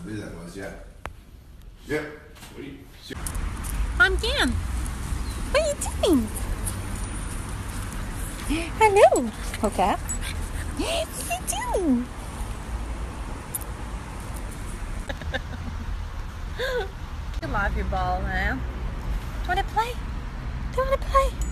believe that was, yeah. Yep. I'm Jan. What are you doing? Hello, Hoka. What are you doing? You love your ball, man. Do you want to play? Do you want to play?